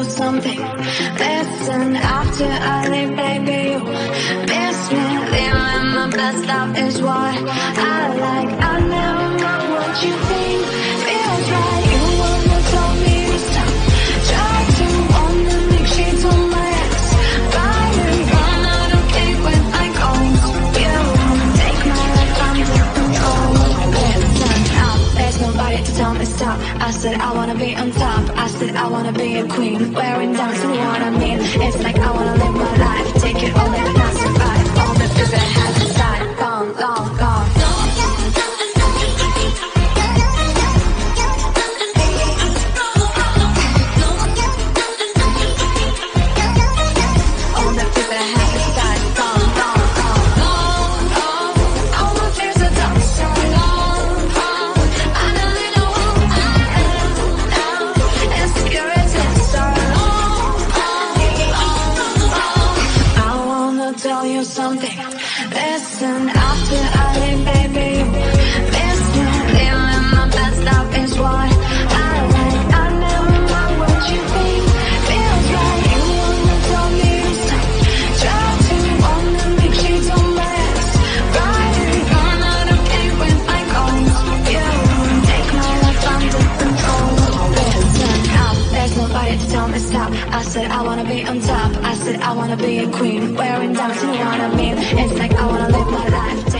something. Listen, after I leave, baby, you miss me. Living my best life is what I like. I never know what you think feels right. You wanna tell me to stop. Try to wanna make shades on my ass. Fire, run out of cake when I go. You take my life under control. Listen up, there's nobody to tell me stop. I said I wanna be on top. I said I wanna be a queen. Wearing down to what I mean. It's like I wanna live my life. Take it all and not survive. All the fears I had inside, gone, long gone. All the fears I had inside, gone, long gone. Long gone. All my fears are done so long gone. I don't really know who I am now. Insecurities so long gone. I wanna tell you something. Listen, after I leave, baby, you miss me. Living my best life is what I like. I never know what you think feels right. You wanna tell me to stop. Try to wanna make shades on my ass. Right, run out of cake when I go. You take my life under control. Listen up, there's nobody to tell me stop. I said I wanna be on top. I said I wanna be a queen. Wearing down to what I mean. It's like I wanna live my life.